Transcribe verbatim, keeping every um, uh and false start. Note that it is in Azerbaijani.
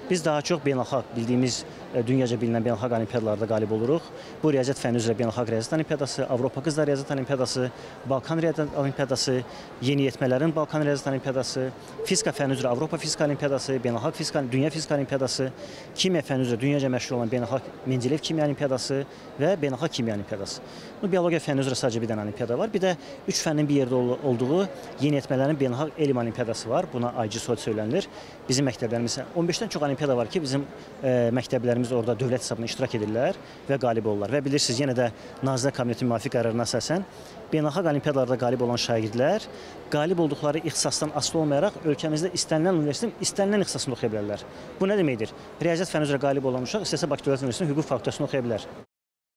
Biz daha çox beynəlxalq bildiyimiz, dünyaca bilinən beynəlxalq olimpiadalarda qalib oluruq. Bu riyaziyyat fənni üzrə beynəlxalq riyaziyyat olimpiadası, Avropa qızlar riyaziyyat olimpiadası, Balkan riyaziyyat olimpiadası, yeniyetmələrin Balkan riyaziyyat olimpiadası, fizika fənni üzrə Avropa fizika olimpiadası, beynəlxalq fizika, dünya fizika olimpiadası, kimya fənni üzrə dünyaca məşhur olan beynəlxalq Mendeleyev kimya olimpiadası və beynəlxalq kimya olimpiadası. Bu biologiya fənni üzrə sadəcə bir dənə olimpiada var. Bir də üç fənnin bir yerdə olduğu yeniyetmələrin beynəlxalq elm olimpiadası var. Buna I G S O söylənilir. Bizim məktəblərimizdə on beşdən çox olimpiada var ki, bizim e, məktəblərimiz orada dövlət hesabına iştirak edirlər və qalib olurlar. Və bilirsiniz, yenə də Nazirlər Kabinetinin müvafiq qərarına əsasən beynəlxalq olimpiadalarda qalib olan şagirdlər qalib olduqları ixtisasdan asılı olmayaraq ölkəmizdə istənilən universitetin istənilən ixtisasında oxuya bilərlər. Bu nə deməkdir? Riyaziyyat fənni üzrə qalib olan uşaq istəsə Bakı Dövlət Universitetinin hüquq fakültəsində oxuya bilər.